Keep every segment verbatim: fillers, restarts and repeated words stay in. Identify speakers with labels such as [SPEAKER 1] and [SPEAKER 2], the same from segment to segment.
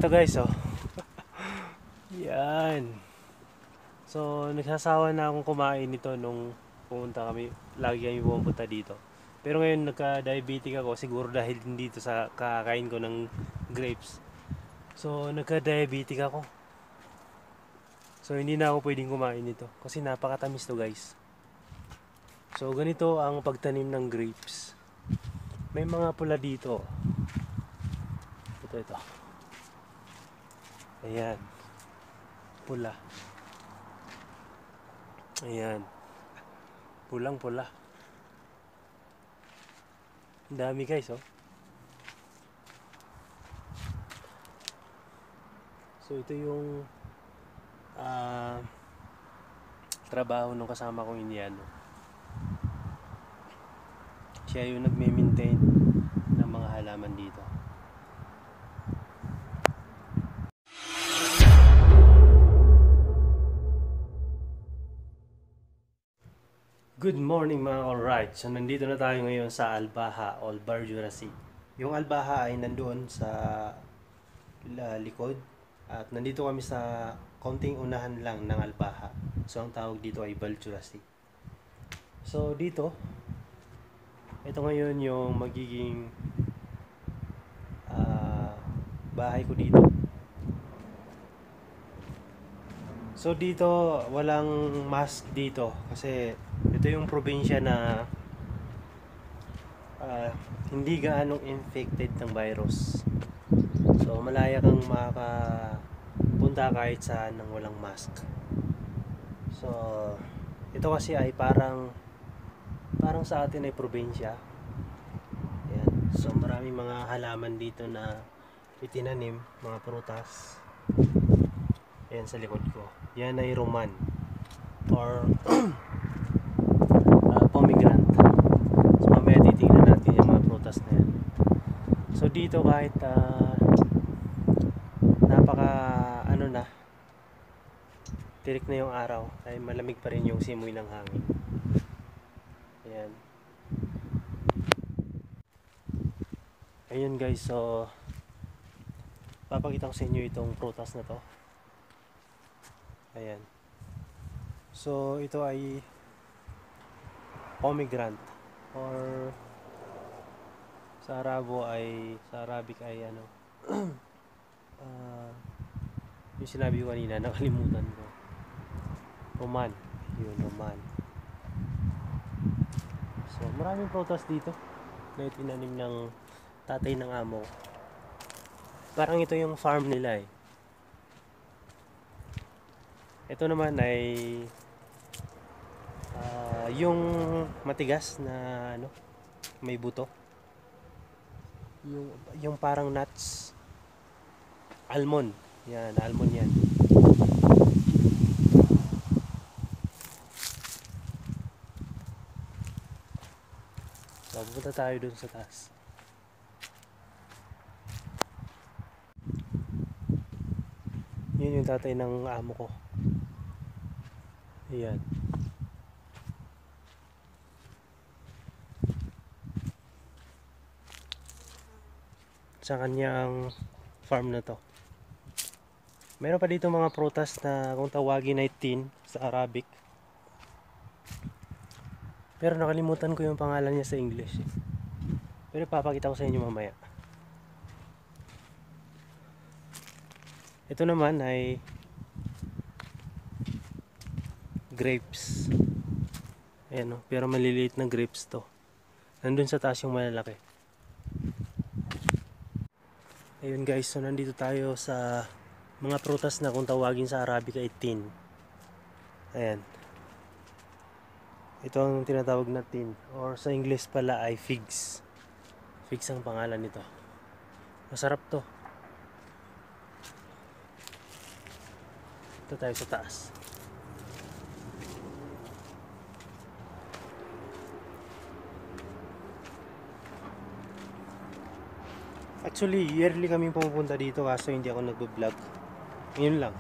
[SPEAKER 1] Ito guys, oh. Yan. So, nagsasawa na akong kumain nito nung pumunta kami. Lagi kami pumunta dito. Pero ngayon nagka-diabetic ako siguro dahil dito sa kakain ko ng grapes. So, nagka-diabetic ako. So, hindi na ako pwedeng kumain nito kasi napakatamis to guys. So, ganito ang pagtanim ng grapes. May mga pula dito. Ito, ito. Ayan. Pula. Ayan. Pulang pula. Ang dami guys, oh. So, ito yung uh, trabaho ng kasama kong Indiano. Siya yung nagme-maintain ng mga halaman dito. Good morning mga alright. So nandito na tayo ngayon sa Albaha o Jurassic. Yung Albaha ay nandoon sa uh, likod at nandito kami sa konting unahan lang ng Albaha. So ang tawag dito ay Jurassic. So dito, ito ngayon yung magiging uh, bahay ko dito. So dito walang mask dito kasi ito yung probinsya na uh, hindi gaanong infected ng virus. So malaya kang makapunta kahit saan nang walang mask. So ito kasi ay parang parang sa atin ay probinsya. Ayan. So maraming mga halaman dito na itinanim, mga prutas. Ayan sa likod ko. Yan ay roman or uh, pomegranate. So mamaya titignan natin yung mga prutas na yan. So dito kahit uh, napaka ano na tirik na yung araw ay malamig pa rin yung simoy ng hangin. Ayan. Ayun guys, so papakita ko sa inyo itong prutas na to. Ayan. So ito ay pomegranate or sa Arabo ay sa Arabic ay ano uh, yung sinabi ko kanina, nakalimutan ko. Roman. Yun, roman. So maraming prutas dito na itinanim ng tatay ng amo. Parang ito yung farm nila eh. Ito naman ay uh, yung matigas na ano, may buto. Yung yung parang nuts. Almond. Yan, almond yan. So, pupunta tayo dun sa taas. Yun yung tatay ng amo ko. Ayan. Sa kanyang farm na to. Meron pa dito mga prutas na kung tawagin ay tin sa Arabic. Pero nakalimutan ko yung pangalan niya sa English. Pero papakita ko sa inyo mamaya. Ito naman ay grapes. Ayan o, pero maliliit na grapes to. Nandun sa taas yung malalaki. Ayun guys, so nandito tayo sa mga prutas na kung tawagin sa Arabic ay tin. Ayan. Ito ang tinatawag na tin. Or sa English pala ay figs. Figs ang pangalan nito. Masarap to. Ito tayo sa taas. Actually, yearly kami pumupunta dito kaso hindi ako nagbo-vlog. Ngayon lang.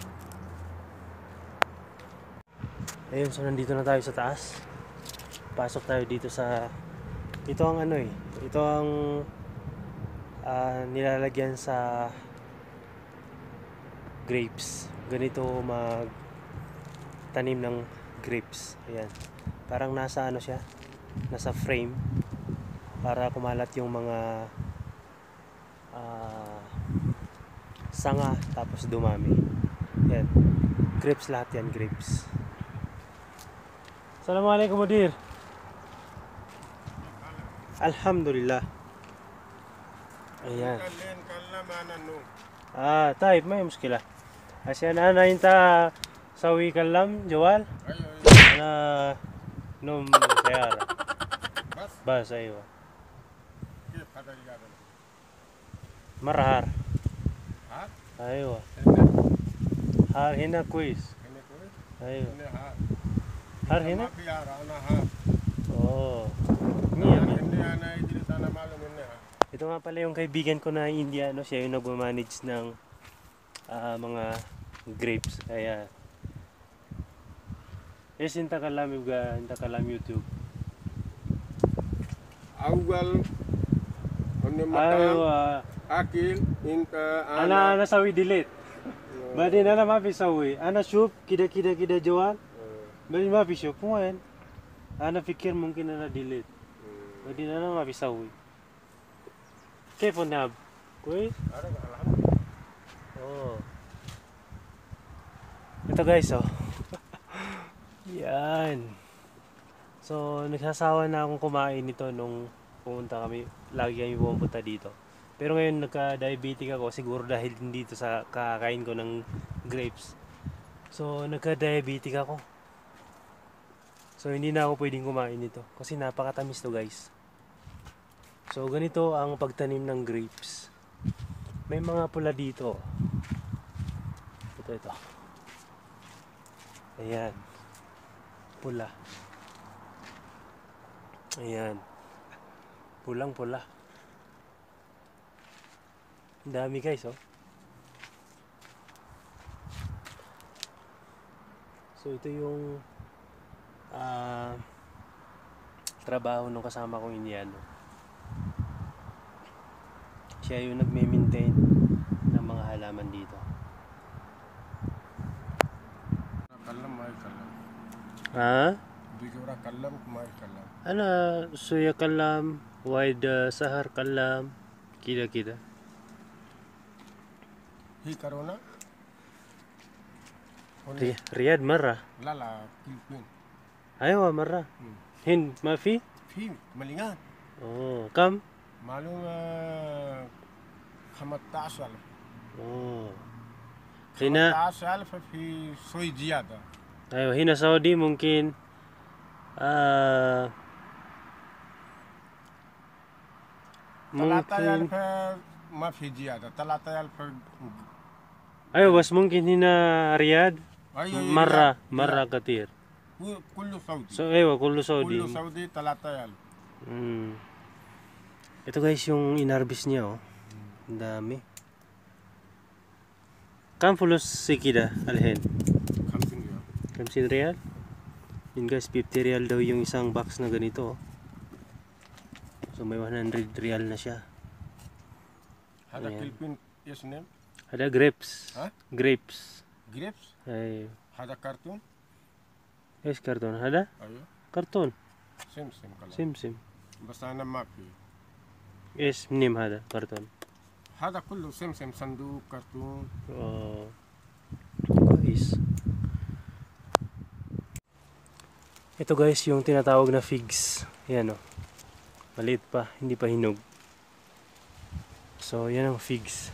[SPEAKER 1] Ayun, so nandito na tayo sa taas. Pasok tayo dito sa... Ito ang ano eh. Ito ang uh, nilalagyan sa grapes. Ganito mag tanim ng grapes. Ayan. Parang nasa ano siya, nasa frame para kumalat yung mga uh, sanga tapos dumami. Yan. Grapes lahat yan, grapes. Assalamualaikum mudir. Alhamdulillah. Ayan. Ah, طيب ما هي مشكلة. عشان أنا أنت سوي كلام جوال. أنا نوم سيارة. بس. بس أيوة. كيف هذا الجبل؟ مرة هار. هار؟ أيوة. هار هنا كويس. هنا كويس؟ أيوة. هنا هار. هار هنا؟ ما في هار، أنا هار. أوه. Mia, Mia. Ito nga pala yung kaibigan ko na Indiano, siya yung nagmamanage ng uh, mga grapes. Kaya yes, inta kalam juga, inta kalam YouTube. Awal Aywa Akil inta ana ana sawi delete. Badi nana mafi sawi. Ana shuf kida kida kida jawan. Badi mafi shuf kuan. Ana fikir mungkin ana delete. Badi nana mafi sawi. كيف الناب؟ كويس؟ Oh. Ito guys, oh. Yan. So, nagsasawa na akong kumain nito nung pumunta kami. Lagi kami pumunta dito. Pero ngayon nagka-diabetic ako siguro dahil dito sa kakain ko ng grapes. So, nagka-diabetic ako. So, hindi na ako pwedeng kumain nito kasi napakatamis to guys. So ganito ang pagtanim ng grapes. May mga pula dito. Ito ito. Ayan. Pula. Ayan. Pulang pula. Ang dami guys, oh. So ito yung uh, trabaho ng kasama kong Indiano. Siya yung nagme-maintain ng mga halaman dito. Kalam may kalam. Ha? Bigura kalam may kalam. Ana suya kalam, wide uh, sahar kalam, kida kida. Hi karona? Riyad marra. La la Philippine. Aywa marra. Hmm. Hin ma fi? Fi malingan. Oh, kam? معلوم خمسة ألف. اوه هنا خمسة ألف في شوي زيادة. ايوه هنا سعودي ممكن آه ثلاثة ألف ما في زيادة. ثلاثة ألف. ايوه بس ممكن هنا رياض. أيوة مرة مرة كتير. كله سعودي. So, ايوه كله سعودي. كله سعودي ثلاثة ألف. امم Ito guys yung inarbis niya, oh. Ang dami. Kam fulos sikida alhen? Kamsin real. Kamsin real? Yun guys, fifty real daw yung isang box na ganito, oh. So may one hundred real na siya. Hada Philippine yes name? Hada grapes. Ha? Grapes. Grapes? Ay. Hada karton? Yes, karton. Hada? Ayo. Karton. Sim sim kala. Sim sim. Basta na mapi. ايش منين هذا كرتون؟ هذا كله سمسم صندوق كرتون. اه كويس. Ito guys yung tinatawag na figs. Yan, oh. Maliit pa, hindi pa hinog. So yan ang figs.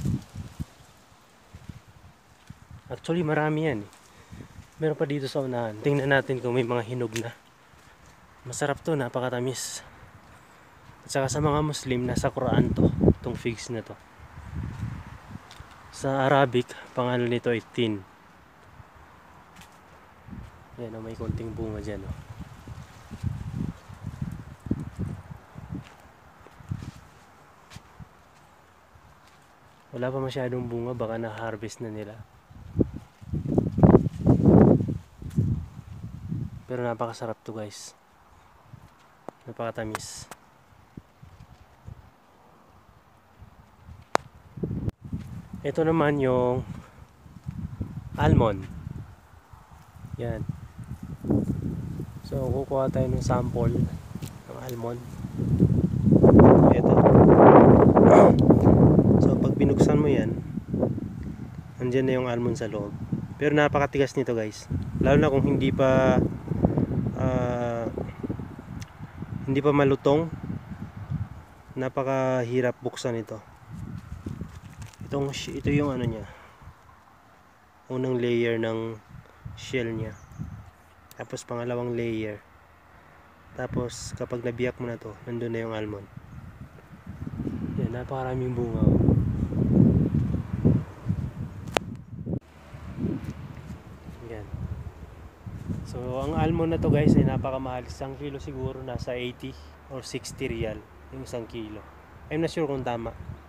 [SPEAKER 1] Actually marami yan, eh. Meron pa dito sa unahan. Tingnan natin kung may mga hinog na. Masarap to, napakatamis. At saka sa mga Muslim, nasa Quran to, itong figs na to. Sa Arabic, pangalan nito ay tin. Yan, oh, may konting bunga dyan, oh. Wala pa masyadong bunga, baka na-harvest na nila. Pero napakasarap to guys. Napakatamis. Ito naman yung almond. Yan. So, kukuha tayo ng sample ng almond. Ito. So, pag binuksan mo yan, andyan na yung almond sa loob. Pero napakatigas nito guys. Lalo na kung hindi pa uh, hindi pa malutong. Napakahirap buksan ito. Itong, ito yung ano niya. Unang layer ng shell niya. Tapos pangalawang layer. Tapos kapag nabiyak mo na to, nandun na yung almond. Yan, napakaraming bunga. Yan. So ang almond na to guys ay napakamahal. Isang kilo siguro nasa eighty or sixty real yung isang kilo. I'm not sure kung tama.